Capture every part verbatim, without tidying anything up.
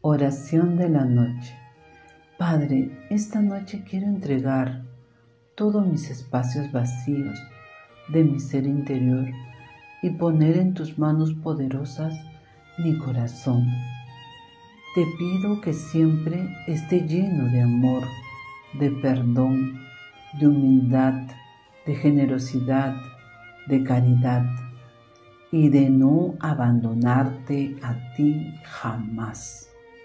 Oración de la noche. Padre, esta noche quiero entregar todos mis espacios vacíos de mi ser interior y poner en tus manos poderosas mi corazón. Te pido que siempre esté lleno de amor, de perdón, de humildad, de generosidad, de caridad y de no abandonarte a ti jamás.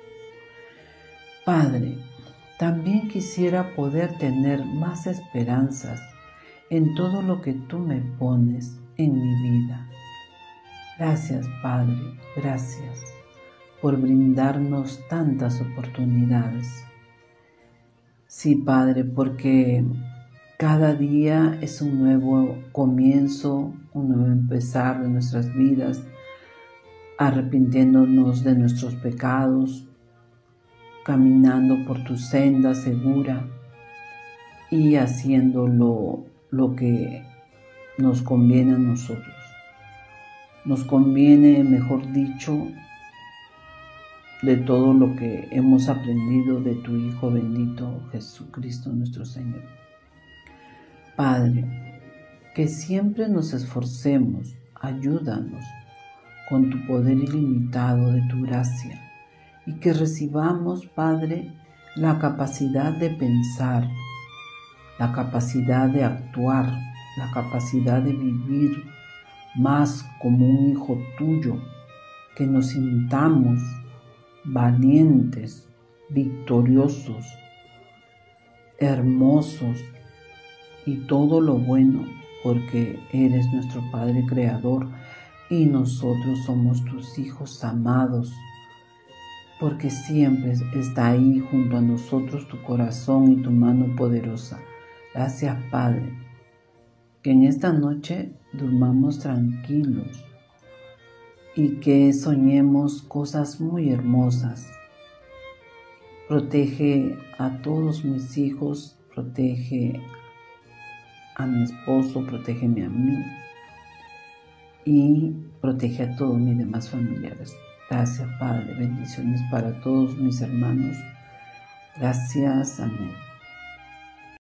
Padre, también quisiera poder tener más esperanzas en todo lo que tú me pones en mi vida. Gracias, Padre, gracias por brindarnos tantas oportunidades. Sí, Padre, porque cada día es un nuevo comienzo, un nuevo empezar de nuestras vidas, arrepintiéndonos de nuestros pecados, caminando por tu senda segura y haciendo lo, lo que nos conviene a nosotros. Nos conviene, mejor dicho, de todo lo que hemos aprendido de tu Hijo bendito Jesucristo nuestro Señor. Padre, que siempre nos esforcemos, ayúdanos con tu poder ilimitado de tu gracia y que recibamos, Padre, la capacidad de pensar, la capacidad de actuar, la capacidad de vivir más como un hijo tuyo, que nos sintamos valientes, victoriosos, hermosos y todo lo bueno, porque eres nuestro Padre Creador y nosotros somos tus hijos amados, porque siempre está ahí junto a nosotros tu corazón y tu mano poderosa. Gracias, Padre, que en esta noche durmamos tranquilos y que soñemos cosas muy hermosas. Protege a todos mis hijos, protege a mi esposo, protégeme a mí y protege a todos mis demás familiares. Gracias, Padre. Bendiciones para todos mis hermanos. Gracias. Amén.